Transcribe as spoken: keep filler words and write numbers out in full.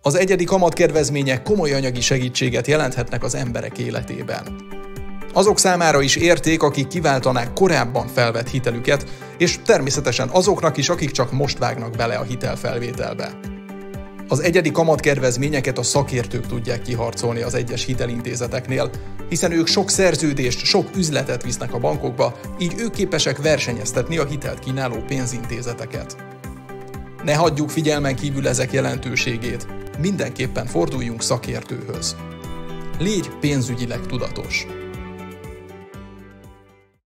Az egyedi kamatkedvezmények komoly anyagi segítséget jelenthetnek az emberek életében. Azok számára is érték, akik kiváltanák korábban felvett hitelüket, és természetesen azoknak is, akik csak most vágnak bele a hitelfelvételbe. Az egyedi kamatkedvezményeket a szakértők tudják kiharcolni az egyes hitelintézeteknél, hiszen ők sok szerződést, sok üzletet visznek a bankokba, így ők képesek versenyeztetni a hitelt kínáló pénzintézeteket. Ne hagyjuk figyelmen kívül ezek jelentőségét, mindenképpen forduljunk szakértőhöz. Légy pénzügyileg tudatos!